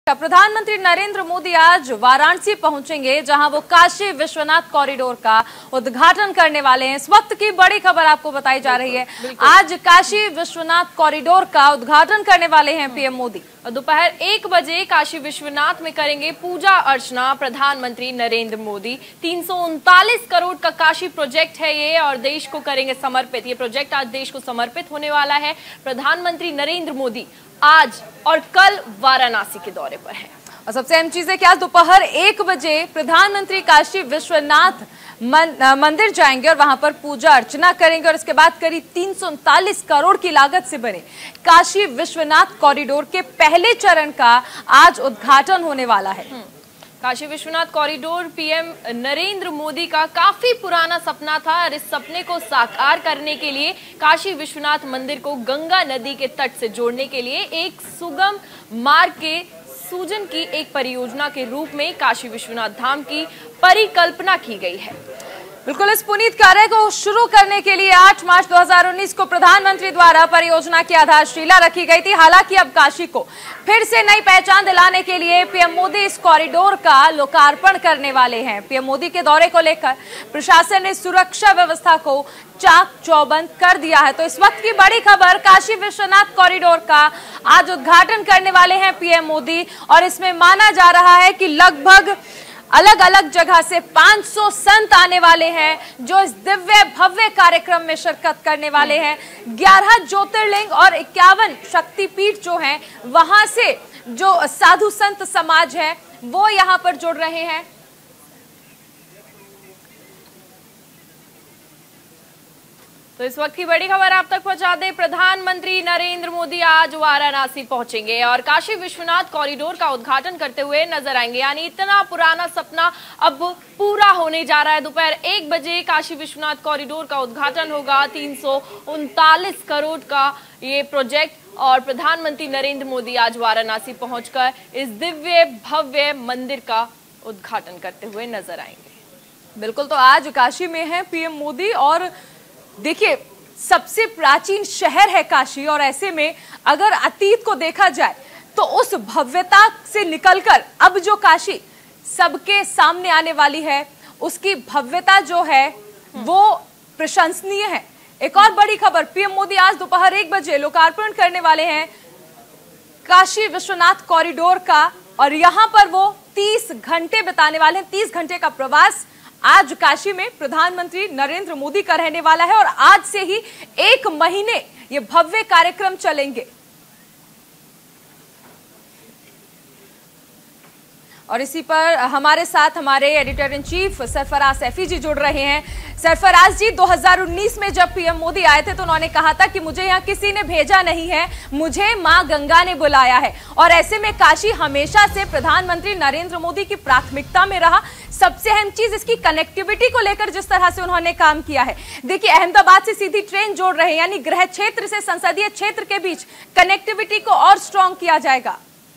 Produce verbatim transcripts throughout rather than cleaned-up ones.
प्रधानमंत्री नरेंद्र मोदी आज वाराणसी पहुंचेंगे, जहां वो काशी विश्वनाथ कॉरिडोर का उद्घाटन करने वाले हैं। इस वक्त की बड़ी खबर आपको बताई जा रही है, आज काशी विश्वनाथ कॉरिडोर का उद्घाटन करने वाले हैं पीएम मोदी। दोपहर एक बजे काशी विश्वनाथ में करेंगे पूजा अर्चना प्रधानमंत्री नरेंद्र मोदी। तीन सौ उनतालीस करोड़ का काशी प्रोजेक्ट है ये, और देश को करेंगे समर्पित। ये प्रोजेक्ट आज देश को समर्पित होने वाला है। प्रधानमंत्री नरेंद्र मोदी आज और कल वाराणसी के दौरे पर है। और सबसे अहम चीज है कि आज दोपहर एक बजे प्रधानमंत्री काशी विश्वनाथ मन, मंदिर जाएंगे और वहां पर पूजा अर्चना करेंगे, और इसके बाद करीब तीन सौ उनतालीस करोड़ की लागत से बने काशी विश्वनाथ कॉरिडोर के पहले चरण का आज उद्घाटन होने वाला है। काशी विश्वनाथ कॉरिडोर पीएम नरेंद्र मोदी का काफी पुराना सपना था, और इस सपने को साकार करने के लिए काशी विश्वनाथ मंदिर को गंगा नदी के तट से जोड़ने के लिए एक सुगम मार्ग के सूजन की एक परियोजना के रूप में काशी विश्वनाथ धाम की परिकल्पना की गई है। बिल्कुल, इस पुनीत कार्य को शुरू करने के लिए आठ मार्च दो हज़ार उन्नीस को प्रधानमंत्री द्वारा परियोजना की आधारशिला रखी गई थी। हालांकि अब काशी को फिर से नई पहचान दिलाने के लिए पीएम मोदी इस कॉरिडोर का लोकार्पण करने वाले हैं। पीएम मोदी के दौरे को लेकर प्रशासन ने सुरक्षा व्यवस्था को चाक चौबंद कर दिया है। तो इस वक्त की बड़ी खबर, काशी विश्वनाथ कॉरिडोर का आज उद्घाटन करने वाले हैं पीएम मोदी, और इसमें माना जा रहा है कि लगभग अलग अलग जगह से पाँच सौ संत आने वाले हैं, जो इस दिव्य भव्य कार्यक्रम में शिरकत करने वाले हैं। ग्यारह ज्योतिर्लिंग और इक्यावन शक्तिपीठ जो हैं, वहां से जो साधु संत समाज है वो यहां पर जुड़ रहे हैं। तो इस वक्त की बड़ी खबर आप तक पहुंचा दे, प्रधानमंत्री नरेंद्र मोदी आज वाराणसी पहुंचेंगे और काशी विश्वनाथ कॉरिडोर का उद्घाटन करते हुए नजर आएंगे। यानी इतना पुराना सपना अब पूरा होने जा रहा है। दोपहर एक बजे काशी विश्वनाथ कॉरिडोर का उद्घाटन होगा। तीन सौ उनतालीस करोड़ का ये प्रोजेक्ट, और प्रधानमंत्री नरेंद्र मोदी आज वाराणसी पहुंचकर इस दिव्य भव्य मंदिर का उद्घाटन करते हुए नजर आएंगे। बिल्कुल, तो आज काशी में है पीएम मोदी, और देखिए सबसे प्राचीन शहर है काशी, और ऐसे में अगर अतीत को देखा जाए तो उस भव्यता से निकलकर अब जो काशी सबके सामने आने वाली है, उसकी भव्यता जो है वो प्रशंसनीय है। एक और बड़ी खबर, पीएम मोदी आज दोपहर एक बजे लोकार्पण करने वाले हैं काशी विश्वनाथ कॉरिडोर का, और यहां पर वो तीस घंटे बिताने वाले हैं। तीस घंटे का प्रवास आज काशी में प्रधानमंत्री नरेंद्र मोदी का रहने वाला है, और आज से ही एक महीने ये भव्य कार्यक्रम चलेंगे। और इसी पर हमारे साथ हमारे editor in chief Sarfaraz Saifi ji जुड़ रहे हैं। सरफराज जी, दो हज़ार उन्नीस में जब पीएम मोदी आए थे तो उन्होंने कहा था कि मुझे यहाँ किसी ने भेजा नहीं है, मुझे मां गंगा ने बुलाया है, और ऐसे में काशी हमेशा से प्रधानमंत्री नरेंद्र मोदी की प्राथमिकता में रहा। सबसे अहम चीज इसकी कनेक्टिविटी को लेकर जिस तरह से उन्होंने काम किया है। देखिए, अहमदाबाद से सीधी ट्रेन जोड़ रहे हैं, यानी गृह क्षेत्र से संसदीय क्षेत्र के बीच कनेक्टिविटी को और स्ट्रॉन्ग किया जाएगा।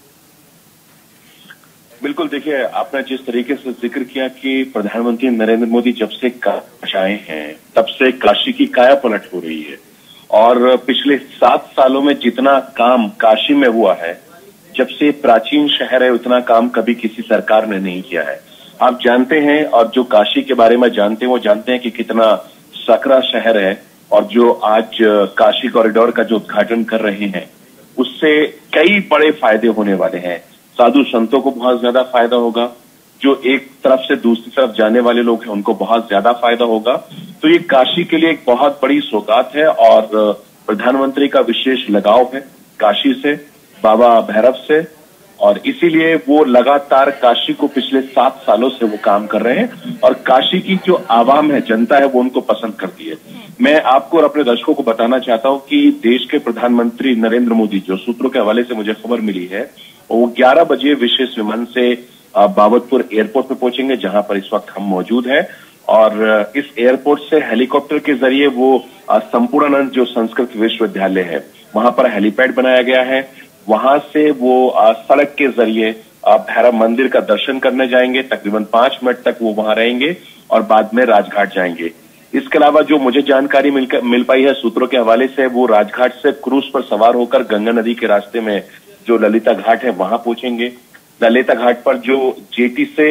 बिल्कुल, देखिए आपने जिस तरीके से जिक्र किया कि प्रधानमंत्री नरेंद्र मोदी जब से काशी आए हैं तब से काशी की काया पलट हो रही है, और पिछले सात सालों में जितना काम काशी में हुआ है, जब से प्राचीन शहर है, उतना काम कभी किसी सरकार ने नहीं किया है। आप जानते हैं, और जो काशी के बारे में जानते हैं वो जानते हैं कि कितना सकरा शहर है, और जो आज काशी कॉरिडोर का जो उद्घाटन कर रहे हैं उससे कई बड़े फायदे होने वाले हैं। साधु संतों को बहुत ज्यादा फायदा होगा, जो एक तरफ से दूसरी तरफ जाने वाले लोग हैं उनको बहुत ज्यादा फायदा होगा। तो ये काशी के लिए एक बहुत बड़ी सौगात है, और प्रधानमंत्री का विशेष लगाव है काशी से, बाबा भैरव से, और इसीलिए वो लगातार काशी को पिछले सात सालों से वो काम कर रहे हैं, और काशी की जो आवाम है, जनता है, वो उनको पसंद करती है। मैं आपको और अपने दर्शकों को बताना चाहता हूं कि देश के प्रधानमंत्री नरेंद्र मोदी, जो सूत्रों के हवाले से मुझे खबर मिली है, वो ग्यारह बजे विशेष विमान से बाबतपुर एयरपोर्ट पे पहुंचेंगे, जहां पर इस वक्त हम मौजूद हैं, और इस एयरपोर्ट से हेलीकॉप्टर के जरिए वो संपूर्णानंद जो संस्कृत विश्वविद्यालय है वहां पर हेलीपैड बनाया गया है, वहां से वो सड़क के जरिए भैरव मंदिर का दर्शन करने जाएंगे। तकरीबन पांच मिनट तक वो वहां रहेंगे और बाद में राजघाट जाएंगे। इसके अलावा जो मुझे जानकारी मिल, मिल पाई है सूत्रों के हवाले से, वो राजघाट से क्रूज पर सवार होकर गंगा नदी के रास्ते में जो ललिता घाट है वहां पहुंचेंगे। दलेता घाट पर जो जेटी से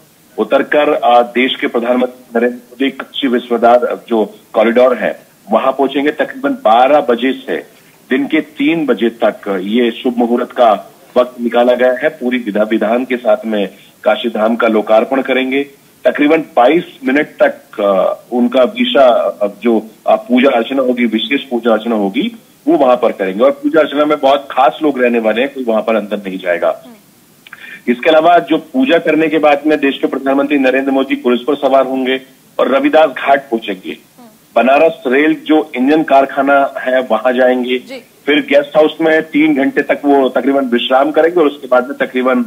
उतरकर देश के प्रधानमंत्री नरेंद्र मोदी काशी विश्वनाथ जो कॉरिडोर है वहां पहुंचेंगे। तकरीबन बारह बजे से दिन के तीन बजे तक ये शुभ मुहूर्त का वक्त निकाला गया है। पूरी विधा विधान के साथ में काशी धाम का लोकार्पण करेंगे। तकरीबन बाईस मिनट तक उनका विशा जो पूजा अर्चना होगी, विशेष पूजा अर्चना होगी, वो वहां पर करेंगे। और पूजा अर्चना में बहुत खास लोग रहने वाले हैं, कोई वहां पर अंदर नहीं जाएगा। इसके अलावा जो पूजा करने के बाद में देश के प्रधानमंत्री नरेंद्र मोदी पुलिस पर सवार होंगे और रविदास घाट पहुंचेंगे। बनारस रेल जो इंजन कारखाना है वहां जाएंगे। फिर गेस्ट हाउस में तीन घंटे तक वो तकरीबन विश्राम करेंगे और उसके बाद में तकरीबन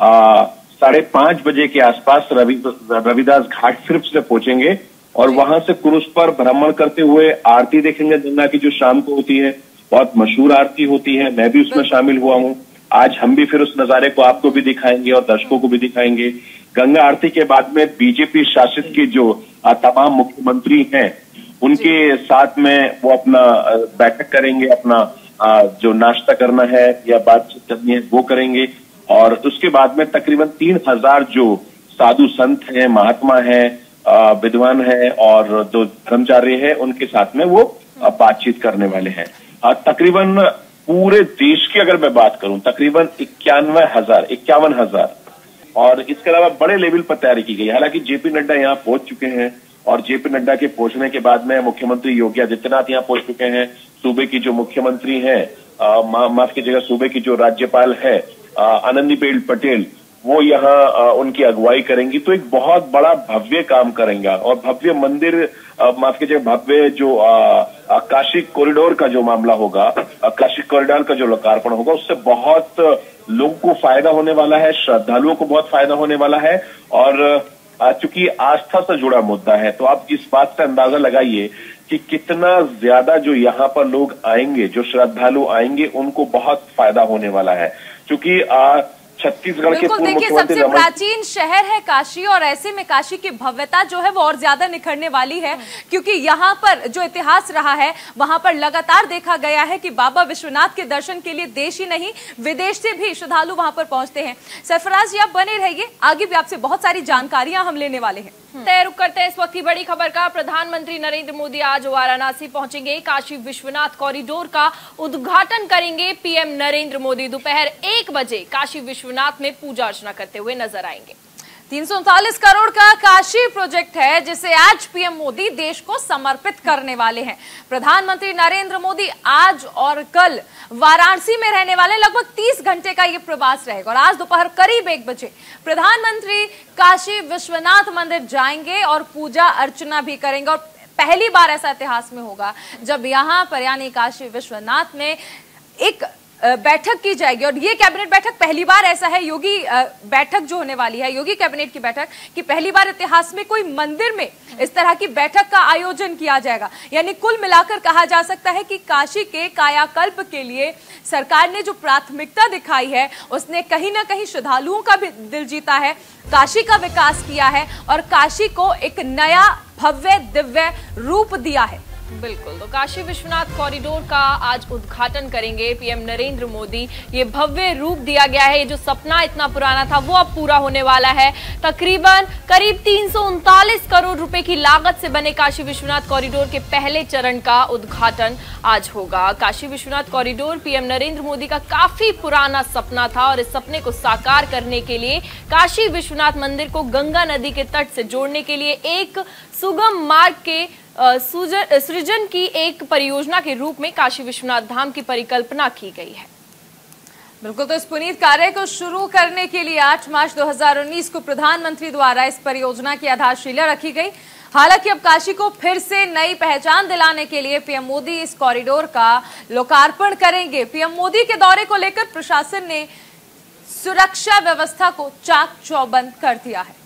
साढ़े पांच बजे के आसपास रवि रविदास घाट फिर से पहुंचेंगे और वहां से क्रूज पर भ्रमण करते हुए आरती देखेंगे। गंगा की जो शाम को होती है, बहुत मशहूर आरती होती है, मैं भी उसमें शामिल हुआ हूं। आज हम भी फिर उस नजारे को आपको भी दिखाएंगे और दर्शकों को भी दिखाएंगे। गंगा आरती के बाद में बीजेपी शासित की जो तमाम मुख्यमंत्री हैं उनके साथ में वो अपना बैठक करेंगे, अपना जो नाश्ता करना है या बातचीत करनी है वो करेंगे। और उसके बाद में तकरीबन तीन हजार जो साधु संत हैं, महात्मा हैं, विद्वान हैं और जो धर्मचार्य हैं उनके साथ में वो बातचीत करने वाले हैं। तकरीबन पूरे देश की अगर मैं बात करूं तकरीबन इक्यानवे हजार इक्यावन हजार और इसके अलावा बड़े लेवल पर तैयारी की गई। हालांकि जेपी नड्डा यहाँ पहुंच चुके हैं और जेपी नड्डा के पहुंचने के बाद में मुख्यमंत्री योगी आदित्यनाथ यहाँ पहुंच चुके हैं। सूबे की जो मुख्यमंत्री हैं, मा, माफ कीजिएगा, सूबे की जो राज्यपाल है आनंदीबेन पटेल, वो यहाँ उनकी अगुवाई करेंगी। तो एक बहुत बड़ा भव्य काम करेंगे और भव्य मंदिर, माफ कीजिएगा, भव्य जो आ, आ, काशी कॉरिडोर का जो मामला होगा, काशी कॉरिडोर का जो लोकार्पण होगा, उससे बहुत लोगों को फायदा होने वाला है, श्रद्धालुओं को बहुत फायदा होने वाला है। और चूंकि आस्था से जुड़ा मुद्दा है तो आप इस बात से अंदाजा लगाइए कि कितना ज्यादा जो यहाँ पर लोग आएंगे, जो श्रद्धालु आएंगे, उनको बहुत फायदा होने वाला है। क्योंकि छत्तीसगढ़ के पूर्व देखिए, सबसे प्राचीन शहर है काशी और ऐसे में काशी की भव्यता जो है वो और ज्यादा निखरने वाली है, क्योंकि यहाँ पर जो इतिहास रहा है वहां पर लगातार देखा गया है कि बाबा विश्वनाथ के दर्शन के लिए देश ही नहीं विदेश से भी श्रद्धालु वहां पर पहुंचते हैं। सरफराज जी, आप बने रहिए, आगे भी आपसे बहुत सारी जानकारियां हम लेने वाले हैं। तय रुक करते हैं इस वक्त की बड़ी खबर का। प्रधानमंत्री नरेंद्र मोदी आज वाराणसी पहुंचेंगे। काशी विश्वनाथ कॉरिडोर का उद्घाटन करेंगे पीएम नरेंद्र मोदी। दोपहर एक बजे काशी विश्वनाथ में पूजा अर्चना करते हुए नजर आएंगे। तीन सौ उनतालीस करोड़ का काशी प्रोजेक्ट है जिसे आज पीएम मोदी देश को समर्पित करने वाले हैं। प्रधानमंत्री नरेंद्र मोदी आज और कल वाराणसी में रहने वाले, लगभग तीस घंटे का ये प्रवास रहेगा और आज दोपहर करीब एक बजे प्रधानमंत्री काशी विश्वनाथ मंदिर जाएंगे और पूजा अर्चना भी करेंगे। और पहली बार ऐसा इतिहास में होगा जब यहां पर यानी काशी विश्वनाथ में एक बैठक की जाएगी और ये कैबिनेट बैठक पहली बार ऐसा है, योगी बैठक जो होने वाली है, योगी कैबिनेट की बैठक, कि पहली बार इतिहास में कोई मंदिर में इस तरह की बैठक का आयोजन किया जाएगा। यानी कुल मिलाकर कहा जा सकता है कि काशी के कायाकल्प के लिए सरकार ने जो प्राथमिकता दिखाई है उसने कहीं ना कहीं श्रद्धालुओं का भी दिल जीता है, काशी का विकास किया है और काशी को एक नया भव्य दिव्य रूप दिया है। बिल्कुल, तो काशी विश्वनाथ कॉरिडोर का आज उद्घाटन करेंगे पीएम नरेंद्र मोदी। ये भव्य रूप दिया गया है, ये जो सपना इतना पुराना था वो अब पूरा होने वाला है। तकरीबन करीब तीन सौ उनतालीस करोड़ रुपए की लागत से बने काशी विश्वनाथ कॉरिडोर के पहले चरण का उद्घाटन आज होगा। काशी विश्वनाथ कॉरिडोर पीएम नरेंद्र मोदी का काफी पुराना सपना था और इस सपने को साकार करने के लिए काशी विश्वनाथ मंदिर को गंगा नदी के तट से जोड़ने के लिए एक सुगम मार्ग के सृजन की एक परियोजना के रूप में काशी विश्वनाथ धाम की परिकल्पना की गई है। बिल्कुल, तो इस पुनीत कार्य को शुरू करने के लिए आठ मार्च दो हज़ार उन्नीस को प्रधानमंत्री द्वारा इस परियोजना की आधारशिला रखी गई। हालांकि अब काशी को फिर से नई पहचान दिलाने के लिए पीएम मोदी इस कॉरिडोर का लोकार्पण करेंगे। पीएम मोदी के दौरे को लेकर प्रशासन ने सुरक्षा व्यवस्था को चाक चौबंद कर दिया है।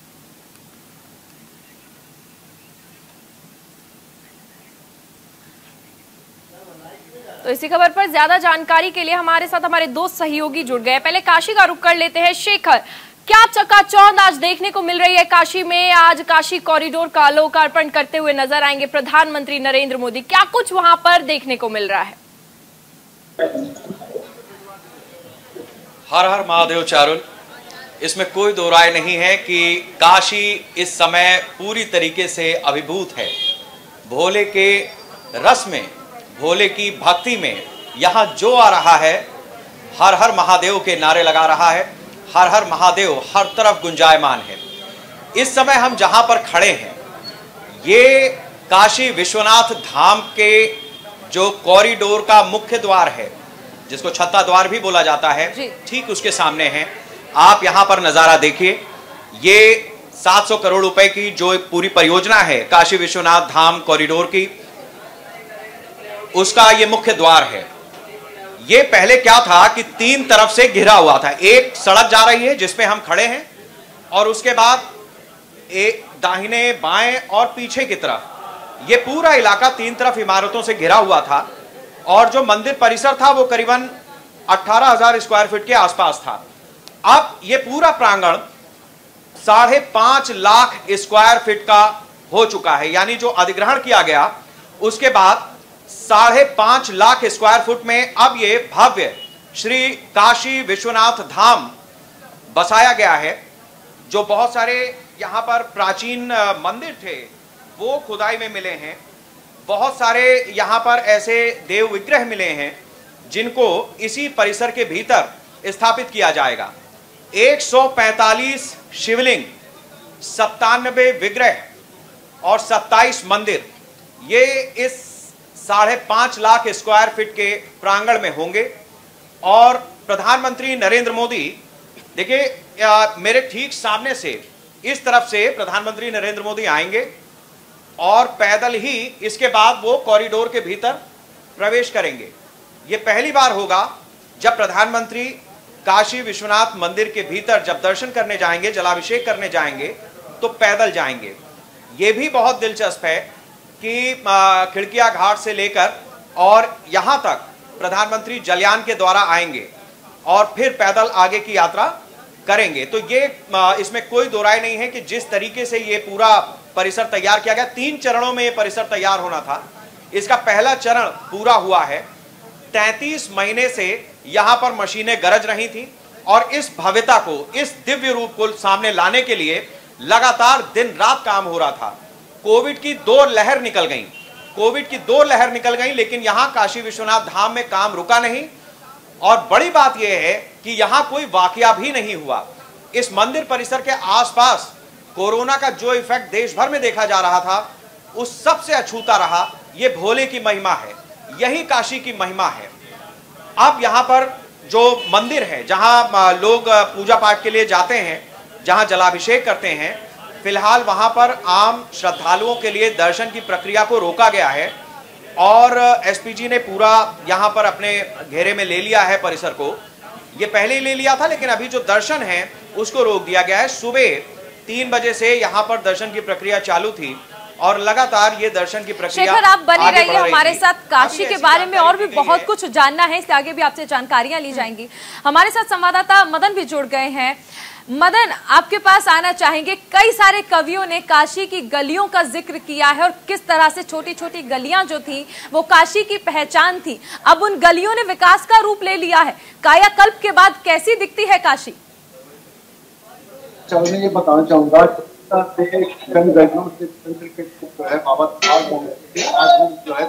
तो इसी खबर पर ज्यादा जानकारी के लिए हमारे साथ हमारे दो सहयोगी जुड़ गए। पहले काशी का रुख कर लेते हैं। शेखर, क्या चकाचौंध आज देखने को मिल रही है काशी में? आज काशी कॉरिडोर का लोकार्पण करते हुए नजर आएंगे प्रधानमंत्री नरेंद्र मोदी। क्या कुछ वहां पर देखने को मिल रहा है? हर हर महादेव चारुल। इसमें कोई दो राय नहीं है कि काशी इस समय पूरी तरीके से अभिभूत है। भोले के रस में, भोले की भक्ति में यहाँ जो आ रहा है, हर हर महादेव के नारे लगा रहा है, हर हर महादेव हर तरफ गुंजायमान है। इस समय हम जहां पर खड़े हैं, ये काशी विश्वनाथ धाम के जो कॉरिडोर का मुख्य द्वार है, जिसको छत्ता द्वार भी बोला जाता है, ठीक उसके सामने है। आप यहां पर नजारा देखिए। ये सात सौ करोड़ रुपए की जो पूरी परियोजना है काशी विश्वनाथ धाम कॉरिडोर की, उसका ये मुख्य द्वार है। ये पहले क्या था कि तीन तरफ से घिरा हुआ था। एक सड़क जा रही है जिसपे हम खड़े हैं, और उसके बाद एक दाहिने बाएं और पीछे की तरफ ये पूरा इलाका तीन तरफ इमारतों से घिरा हुआ था। और जो मंदिर परिसर था वो करीबन अठारह हजार स्क्वायर फीट के आसपास था। अब ये पूरा प्रांगण साढ़े पांच लाख स्क्वायर फीट का हो चुका है। यानी जो अधिग्रहण किया गया उसके बाद साढ़े पांच लाख स्क्वायर फुट में अब ये भव्य श्री काशी विश्वनाथ धाम बसाया गया है। जो बहुत सारे यहाँ पर प्राचीन मंदिर थे वो खुदाई में मिले हैं। बहुत सारे यहाँ पर ऐसे देव विग्रह मिले हैं जिनको इसी परिसर के भीतर स्थापित किया जाएगा। एक सौ पैंतालीस शिवलिंग, सत्तानबे विग्रह और सत्ताईस मंदिर, ये इस साढ़े पांच लाख स्क्वायर फीट के प्रांगण में होंगे। और प्रधानमंत्री नरेंद्र मोदी, देखिए मेरे ठीक सामने से इस तरफ से प्रधानमंत्री नरेंद्र मोदी आएंगे और पैदल ही इसके बाद वो कॉरिडोर के भीतर प्रवेश करेंगे। ये पहली बार होगा जब प्रधानमंत्री काशी विश्वनाथ मंदिर के भीतर जब दर्शन करने जाएंगे, जलाभिषेक करने जाएंगे, तो पैदल जाएंगे। ये भी बहुत दिलचस्प है कि खिड़किया घाट से लेकर और यहां तक प्रधानमंत्री जलयान के द्वारा आएंगे और फिर पैदल आगे की यात्रा करेंगे। तो ये इसमें कोई दो राय नहीं है कि जिस तरीके से ये पूरा परिसर तैयार किया गया, तीन चरणों में ये परिसर तैयार होना था। इसका पहला चरण पूरा हुआ है। तैंतीस महीने से यहां पर मशीनें गरज रही थी और इस भव्यता को, इस दिव्य रूप को सामने लाने के लिए लगातार दिन रात काम हो रहा था। कोविड की दो लहर निकल गई, कोविड की दो लहर निकल गई, लेकिन यहां काशी विश्वनाथ धाम में काम रुका नहीं। और बड़ी बात यह है कि यहां कोई वाकया भी नहीं हुआ। इस मंदिर परिसर के आसपास कोरोना का जो इफेक्ट देश भर में देखा जा रहा था, उस सबसे अछूता रहा। यह भोले की महिमा है, यही काशी की महिमा है। अब यहां पर जो मंदिर है, जहां लोग पूजा पाठ के लिए जाते हैं, जहां जलाभिषेक करते हैं, फिलहाल वहां पर आम श्रद्धालुओं के लिए दर्शन की प्रक्रिया को रोका गया है। और एसपीजी ने पूरा यहां पर अपने घेरे में ले लिया है परिसर को। ये पहले ही ले लिया था, लेकिन अभी जो दर्शन है उसको रोक दिया गया है। सुबह तीन बजे से यहां पर दर्शन की प्रक्रिया चालू थी और लगातार ये दर्शन की प्रक्रिया। शेखर, आप बने रहिए हमारे साथ। काशी के बारे में और भी बहुत कुछ जानना है, इसलिए आगे भी आपसे जानकारियां ली जाएंगी। हमारे साथ संवाददाता मदन भी जुड़ गए हैं। मदन, आपके पास आना चाहेंगे। कई सारे कवियों ने काशी की गलियों का जिक्र किया है और किस तरह से छोटी छोटी गलियां जो थी वो काशी की पहचान थी, अब उन गलियों ने विकास का रूप ले लिया है। कायाकल्प के बाद कैसी दिखती है काशी? मैं ये बताना चाहूंगा कई गलियों से जो है बाबा जो है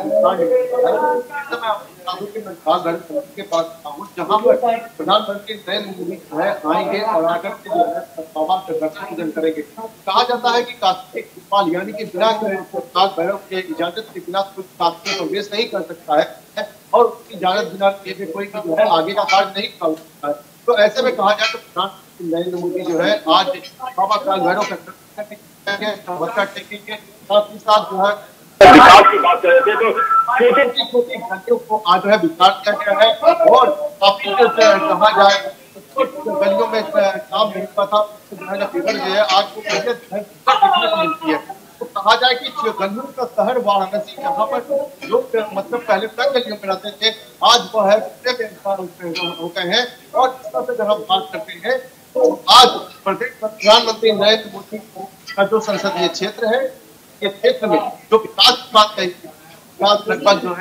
के पास जहाँ पर प्रधानमंत्री नरेंद्र मोदी जो है आएंगे और आकर के जो है बाबा के दर्शन पूजन करेंगे। कहा जाता है कि काशी इकबाल यानी कि बिना काल भैरव के इजाजत के बिना कुछ काशी प्रवेश नहीं कर सकता है और उसकी इजाजत बिना किए हुए कोई जो है आगे का कार्य नहीं कर सकता है। तो ऐसे में कहा जाए तो प्रधानमंत्री नरेंद्र मोदी जो है आज बाबा काल भैरव का टेकेंगे, साथ ही साथ जो है विकास की बात कर रहे थे तो छोटी छोटी गलियों को आज जो है विस्तार किया गया है। और काफी कहा जाए गलियों में काम नहीं हुआ था, जो है फिगर जो है आज को देखने को मिलती है। तो कहा जाए कि गलियों का शहर वाराणसी, जहाँ पर लोग मतलब पहले तक गलियों में रहते थे, आज वह है हो गए हैं। और इस तरह से जब हम बात करते हैं तो आज प्रदेश प्रधानमंत्री नरेंद्र मोदी का जो संसदीय क्षेत्र है, ये क्षेत्र में जो विकास की बात कही, विकास लगभग जो है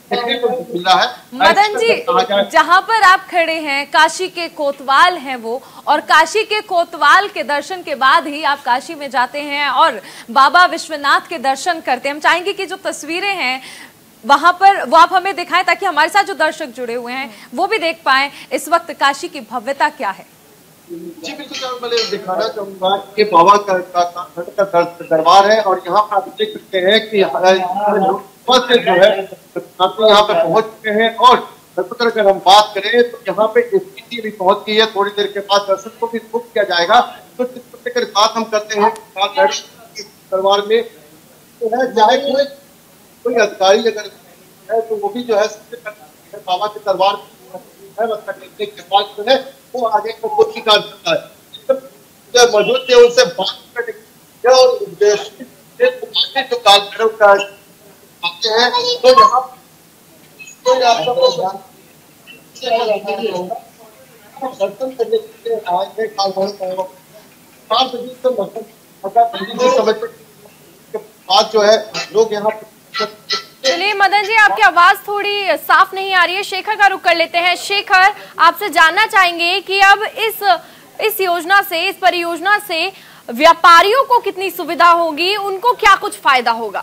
देखने को मिल रहा है। मदन जी, जहां पर आप खड़े हैं काशी के कोतवाल हैं वो, और काशी के कोतवाल के दर्शन के बाद ही आप काशी में जाते हैं और बाबा विश्वनाथ के दर्शन करते हैं। हम चाहेंगे कि जो तस्वीरें हैं वहां पर वो आप हमें दिखाएं ताकि हमारे साथ जो दर्शक जुड़े हुए हैं वो भी देख पाएं इस वक्त काशी की भव्यता क्या है। जी बिल्कुल, मैं दिखाना चाहूंगा कि बाबा का, का, का, का दरबार है और यहाँ पर आप देख सकते हैं कि से जो है यहाँ पे पहुंच चुके हैं। और अगर हम बात करें तो यहाँ पे स्थिति भी पहुंच गई है। थोड़ी देर के बाद दर्शन को भी बुक किया जाएगा। तो जिस बात हम करते हैं दरबार में तो है, चाहे कोई कोई अधिकारी अगर है तो वो भी जो है बाबा के दरबार के बाद जो है वो आगे को कुछ ही काम करता है। जो मौजूद थे उनसे बात करके और जो काल का आते हैं तो यहाँ तो दर्शन करने के लिए आए काल पाँच बजे से समय के बाद जो है लोग यहाँ। चलिए मदन जी, आपकी आवाज थोड़ी साफ नहीं आ रही है। शेखर का रुख कर लेते हैं। शेखर, आपसे जानना चाहेंगे कि अब इस इस योजना से, इस परियोजना से व्यापारियों को कितनी सुविधा होगी, उनको क्या कुछ फायदा होगा?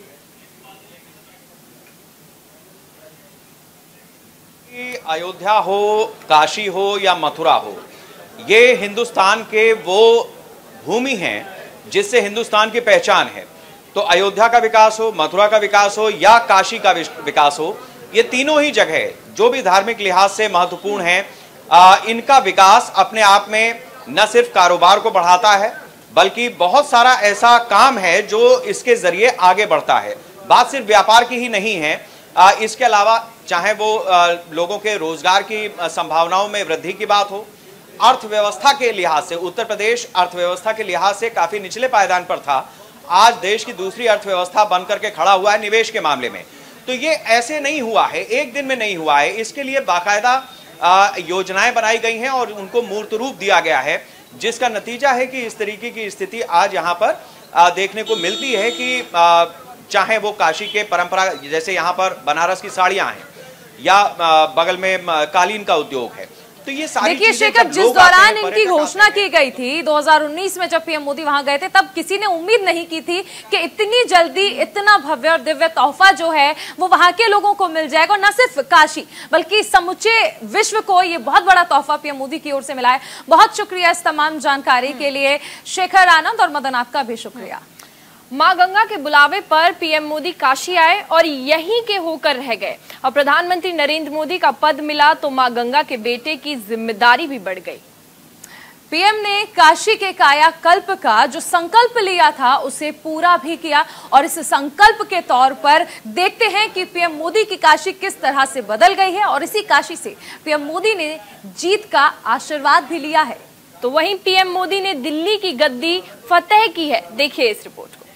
अयोध्या हो, काशी हो या मथुरा हो, ये हिंदुस्तान के वो भूमि हैं जिससे हिंदुस्तान की पहचान है। तो अयोध्या का विकास हो, मथुरा का विकास हो या काशी का विकास हो, ये तीनों ही जगह जो भी धार्मिक लिहाज से महत्वपूर्ण हैं, इनका विकास अपने आप में न सिर्फ कारोबार को बढ़ाता है बल्कि बहुत सारा ऐसा काम है जो इसके जरिए आगे बढ़ता है। बात सिर्फ व्यापार की ही नहीं है, आ, इसके अलावा चाहे वो आ, लोगों के रोजगार की संभावनाओं में वृद्धि की बात हो, अर्थव्यवस्था के लिहाज से उत्तर प्रदेश अर्थव्यवस्था के लिहाज से काफी निचले पायदान पर था, आज देश की दूसरी अर्थव्यवस्था बनकर के खड़ा हुआ है निवेश के मामले में। तो ये ऐसे नहीं हुआ है, एक दिन में नहीं हुआ है, इसके लिए बाकायदा योजनाएं बनाई गई हैं और उनको मूर्त रूप दिया गया है, जिसका नतीजा है कि इस तरीके की स्थिति आज यहाँ पर आ, देखने को मिलती है कि आ, चाहे वो काशी के परंपरा जैसे यहाँ पर बनारस की साड़ियां हैं या आ, बगल में कालीन का उद्योग है। तो ये सारी देखिए शेखर, जिस दौरान इनकी घोषणा की गई थी दो हज़ार उन्नीस में जब पीएम मोदी वहां गए थे, तब किसी ने उम्मीद नहीं की थी कि इतनी जल्दी इतना भव्य और दिव्य तोहफा जो है वो वहां के लोगों को मिल जाएगा। और न सिर्फ काशी बल्कि समूचे विश्व को ये बहुत बड़ा तोहफा पीएम मोदी की ओर से मिला है। बहुत शुक्रिया इस तमाम जानकारी के लिए शेखर आनंद, और मदन आपका भी शुक्रिया। मां गंगा के बुलावे पर पीएम मोदी काशी आए और यहीं के होकर रह गए, और प्रधानमंत्री नरेंद्र मोदी का पद मिला तो मां गंगा के बेटे की जिम्मेदारी भी बढ़ गई। पीएम ने काशी के कायाकल्प का जो संकल्प लिया था उसे पूरा भी किया, और इस संकल्प के तौर पर देखते हैं कि पीएम मोदी की काशी किस तरह से बदल गई है, और इसी काशी से पीएम मोदी ने जीत का आशीर्वाद भी लिया है। तो वहीं पीएम मोदी ने दिल्ली की गद्दी फतेह की है। देखिए इस रिपोर्ट को।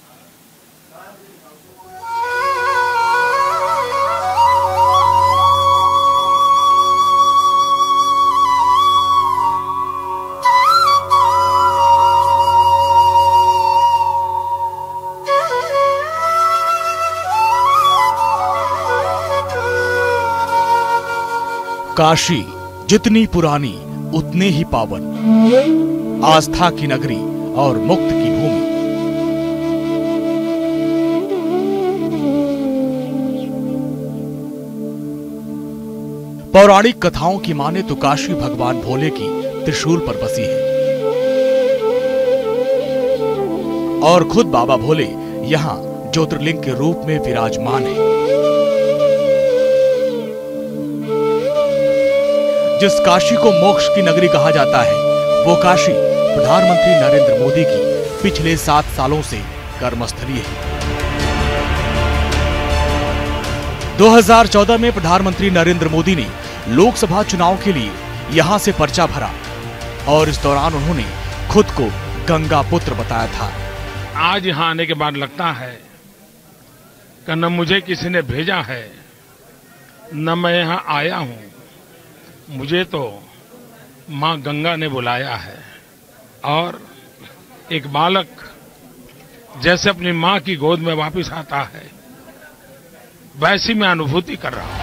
काशी जितनी पुरानी उतने ही पावन, आस्था की नगरी और मुक्त की भूमि। पौराणिक कथाओं की माने तो काशी भगवान भोले की त्रिशूल पर बसी है, और खुद बाबा भोले यहाँ ज्योतिर्लिंग के रूप में विराजमान है। जिस काशी को मोक्ष की नगरी कहा जाता है, वो काशी प्रधानमंत्री नरेंद्र मोदी की पिछले सात सालों से कर्मस्थली है। दो हज़ार चौदह में प्रधानमंत्री नरेंद्र मोदी ने लोकसभा चुनाव के लिए यहां से पर्चा भरा, और इस दौरान उन्होंने खुद को गंगा पुत्र बताया था। आज यहां आने के बाद लगता है कि न मुझे किसी ने भेजा है, न मैं यहां आया हूं, मुझे तो मां गंगा ने बुलाया है। और एक बालक जैसे अपनी मां की गोद में वापस आता है, वैसी मैं अनुभूति कर रहा हूं।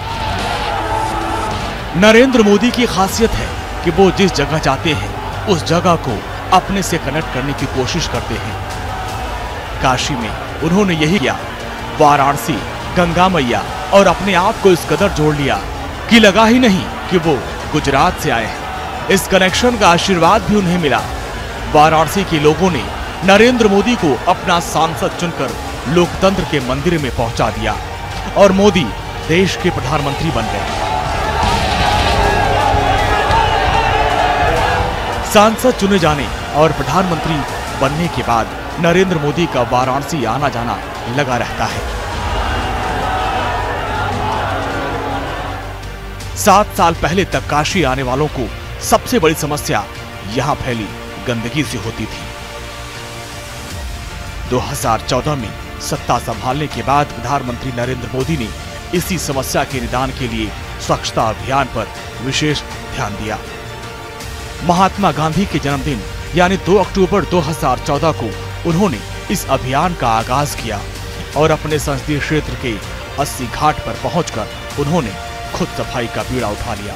नरेंद्र मोदी की खासियत है कि वो जिस जगह जाते हैं उस जगह को अपने से कनेक्ट करने की कोशिश करते हैं। काशी में उन्होंने यही किया। वाराणसी, गंगा मैया और अपने आप को इस कदर जोड़ लिया कि लगा ही नहीं कि वो गुजरात से आए हैं। इस कनेक्शन का आशीर्वाद भी उन्हें मिला। वाराणसी के लोगों ने नरेंद्र मोदी को अपना सांसद चुनकर लोकतंत्र के मंदिर में पहुंचा दिया और मोदी देश के प्रधानमंत्री बन गए। सांसद चुने जाने और प्रधानमंत्री बनने के बाद नरेंद्र मोदी का वाराणसी आना जाना लगा रहता है। सात साल पहले तक काशी आने वालों को सबसे बड़ी समस्या यहां फैली गंदगी से होती थी। दो हज़ार चौदह में सत्ता संभालने के बाद प्रधानमंत्री नरेंद्र मोदी ने इसी समस्या के निदान के लिए स्वच्छता अभियान पर विशेष ध्यान दिया। महात्मा गांधी के जन्मदिन यानी दो अक्टूबर दो हज़ार चौदह को उन्होंने इस अभियान का आगाज किया और अपने संसदीय क्षेत्र के अस्सी घाट पर पहुंचकर उन्होंने खुद सफाई का बीड़ा उठा लिया।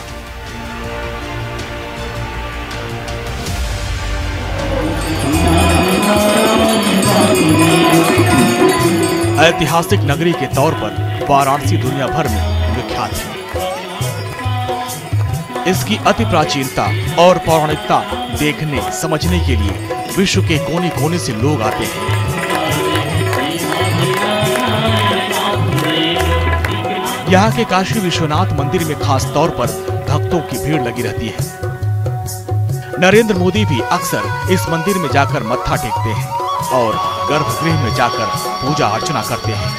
ऐतिहासिक नगरी के तौर पर वाराणसी दुनिया भर में विख्यात है। इसकी अति प्राचीनता और पौराणिकता देखने समझने के लिए विश्व के कोने कोने से लोग आते हैं। यहाँ के काशी विश्वनाथ मंदिर में खास तौर पर भक्तों की भीड़ लगी रहती है। नरेंद्र मोदी भी अक्सर इस मंदिर में जाकर मत्था टेकते हैं और गर्भगृह में जाकर पूजा अर्चना करते हैं।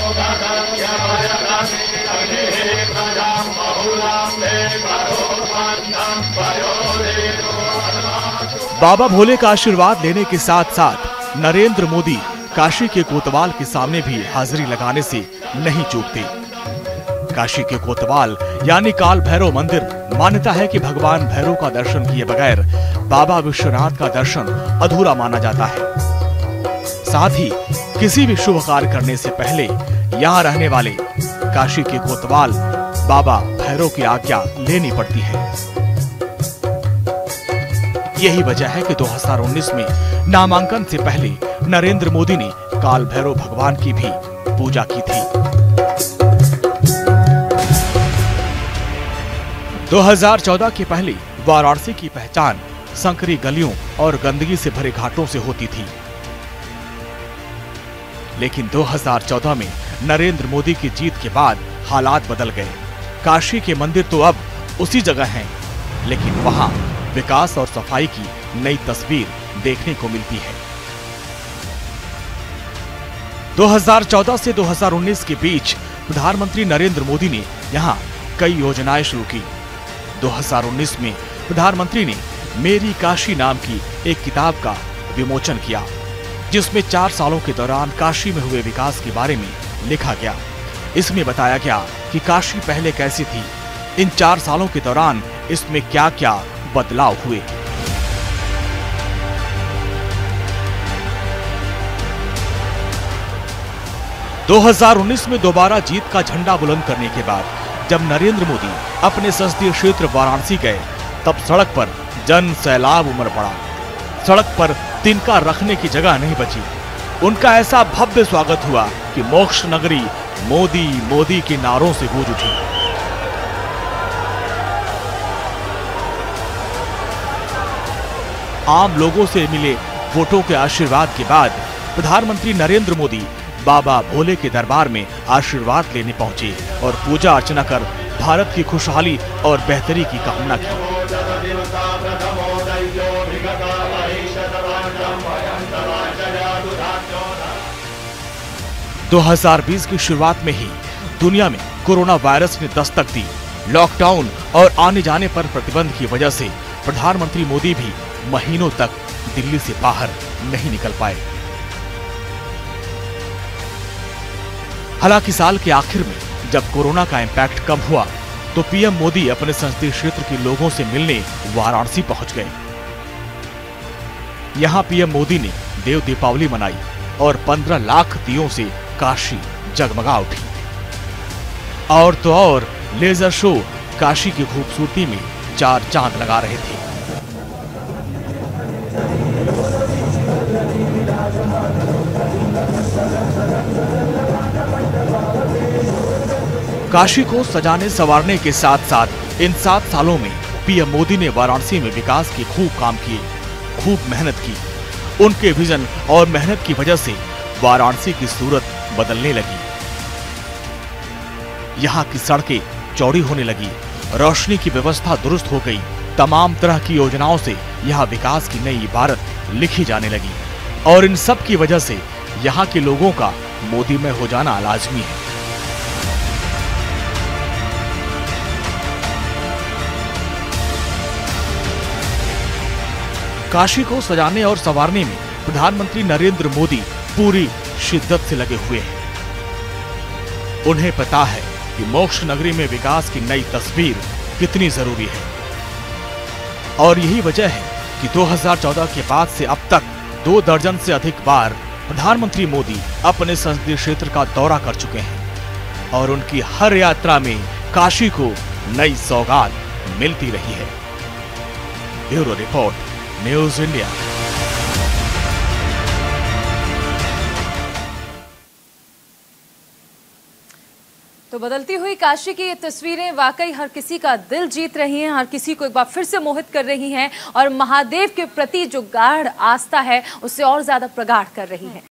बाबा भोले का आशीर्वाद लेने के साथ साथ नरेंद्र मोदी काशी के कोतवाल के सामने भी हाजिरी लगाने से नहीं चूकते। काशी के कोतवाल यानी काल भैरव मंदिर मान्यता है कि भगवान भैरव का दर्शन किए बगैर बाबा विश्वनाथ का दर्शन अधूरा माना जाता है। साथ ही किसी भी शुभ कार्य करने से पहले यहाँ रहने वाले काशी के कोतवाल बाबा भैरव की आज्ञा लेनी पड़ती है। यही वजह है कि दो हज़ार उन्नीस में नामांकन से पहले नरेंद्र मोदी ने काल भैरव भगवान की भी पूजा की थी। दो हज़ार चौदह के पहले वाराणसी की पहचान संकरी गलियों और गंदगी से भरे घाटों से होती थी, लेकिन दो हज़ार चौदह में नरेंद्र मोदी की जीत के बाद हालात बदल गए। काशी के मंदिर तो अब उसी जगह हैं, लेकिन वहां विकास और सफाई की नई तस्वीर देखने को मिलती है। दो हज़ार चौदह से दो हज़ार उन्नीस के बीच प्रधानमंत्री नरेंद्र मोदी ने यहां कई योजनाएं शुरू की। दो हज़ार उन्नीस में प्रधानमंत्री ने मेरी काशी नाम की एक किताब का विमोचन किया, जिसमें चार सालों के दौरान काशी में हुए विकास के बारे में लिखा गया। इसमें बताया गया कि काशी पहले कैसी थी, इन चार सालों के दौरान इसमें क्या क्या बदलाव हुए। दो हज़ार उन्नीस में दोबारा जीत का झंडा बुलंद करने के बाद जब नरेंद्र मोदी अपने संसदीय क्षेत्र वाराणसी गए, तब सड़क पर जन सैलाब उमड़ पड़ा। सड़क पर तिनका रखने की जगह नहीं बची। उनका ऐसा भव्य स्वागत हुआ कि मोक्ष नगरी मोदी मोदी के नारों से गूंज उठी। आम लोगों से मिले वोटों के आशीर्वाद के बाद प्रधानमंत्री नरेंद्र मोदी बाबा भोले के दरबार में आशीर्वाद लेने पहुंचे और पूजा अर्चना कर भारत की खुशहाली और बेहतरी की कामना की। दो हज़ार बीस की शुरुआत में ही दुनिया में कोरोना वायरस ने दस्तक दी। लॉकडाउन और आने जाने पर प्रतिबंध की वजह से प्रधानमंत्री मोदी भी महीनों तक दिल्ली से बाहर नहीं निकल पाए। हालांकि साल के आखिर में जब कोरोना का इम्पैक्ट कम हुआ तो पीएम मोदी अपने संसदीय क्षेत्र के लोगों से मिलने वाराणसी पहुंच गए। यहां पीएम मोदी ने देव दीपावली मनाई और पंद्रह लाख दियों से काशी जगमगा उठी। और तो और लेजर शो काशी की खूबसूरती में चार चांद लगा रहे थे। काशी को सजाने संवारने के साथ साथ इन सात सालों में पीएम मोदी ने वाराणसी में विकास के खूब काम किए, खूब मेहनत की। उनके विजन और मेहनत की वजह से वाराणसी की सूरत बदलने लगी। यहाँ की सड़कें चौड़ी होने लगी, रोशनी की व्यवस्था दुरुस्त हो गई। तमाम तरह की योजनाओं से यहाँ विकास की नई इबारत लिखी जाने लगी और इन सब की वजह से यहाँ के लोगों का मोदी में हो जाना लाजमी है। काशी को सजाने और संवारने में प्रधानमंत्री नरेंद्र मोदी पूरी शिद्दत से लगे हुए हैं। उन्हें पता है कि मोक्ष नगरी में विकास की नई तस्वीर कितनी जरूरी है और यही वजह है कि दो हज़ार चौदह के बाद से अब तक दो दर्जन से अधिक बार प्रधानमंत्री मोदी अपने संसदीय क्षेत्र का दौरा कर चुके हैं और उनकी हर यात्रा में काशी को नई सौगात मिलती रही है। Bureau report, news India. तो बदलती हुई काशी की ये तस्वीरें वाकई हर किसी का दिल जीत रही हैं, हर किसी को एक बार फिर से मोहित कर रही हैं और महादेव के प्रति जो गाढ़ आस्था है उससे और ज्यादा प्रगाढ़ कर रही हैं।